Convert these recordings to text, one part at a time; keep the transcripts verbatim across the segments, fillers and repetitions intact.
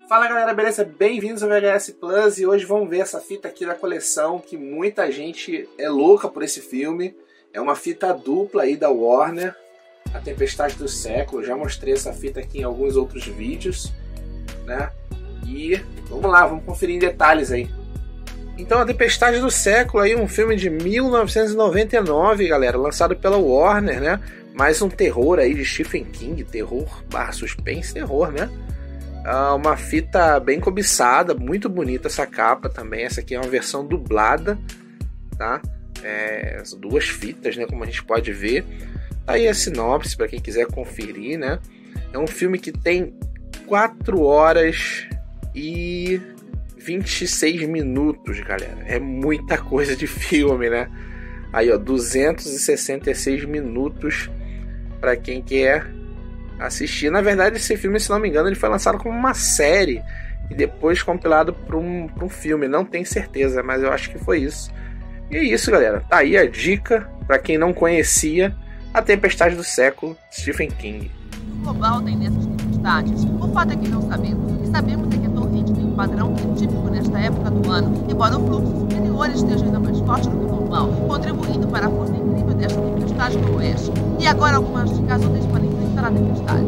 Fala galera, beleza? Bem-vindos ao V H S Plus e hoje vamos ver essa fita aqui da coleção que muita gente é louca por esse filme. É uma fita dupla aí da Warner, A Tempestade do Século. Já mostrei essa fita aqui em alguns outros vídeos, né? E vamos lá, vamos conferir em detalhes aí. Então, A Tempestade do Século aí, um filme de mil novecentos e noventa e nove, galera, lançado pela Warner, né? Mais um terror aí de Stephen King, terror barra suspense, terror, né? Uh, uma fita bem cobiçada, muito bonita essa capa também. Essa aqui é uma versão dublada, tá? É, duas fitas, né? Como a gente pode ver. Tá aí a sinopse para quem quiser conferir, né? É um filme que tem quatro horas e vinte e seis minutos, galera. É muita coisa de filme, né? Aí, ó, duzentos e sessenta e seis minutos para quem quer assistir. Na verdade, esse filme, se não me engano, ele foi lançado como uma série e depois compilado para um, para um filme. Não tenho certeza, mas eu acho que foi isso. E é isso, galera. Tá aí a dica para quem não conhecia A Tempestade do Século, Stephen King. O global tem dessas tempestades. O fato é que não sabemos. O que sabemos é que a torrente tem um padrão que é típico nesta época do ano, embora o fluxo superior esteja ainda mais forte do que o normal, contribuindo para a força incrível desta tempestade no oeste. E agora algumas dicas úteis para enfrentar a tempestade.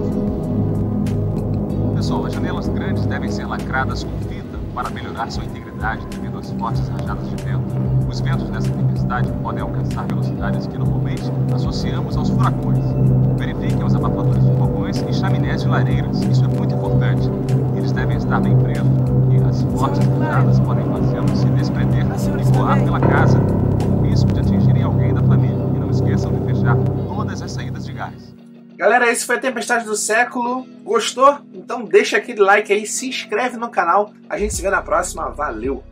Pessoal, as janelas grandes devem ser lacradas com fita para melhorar sua integridade devido às fortes rajadas de vento. Os ventos nessa tempestade podem alcançar velocidades que normalmente associamos aos furacões. Verifiquem os abafadores de fogões e chaminés de lareiras. Isso é muito importante. Eles devem estar bem presos, porque as fortes rajadas podem fazê-los se desprender e voar pela casa, com o risco de atingirem alguém da família. E não esqueçam de fechar todas as saídas de gás. Galera, esse foi A Tempestade do Século. Gostou? Então deixa aquele like aí, se inscreve no canal. A gente se vê na próxima. Valeu!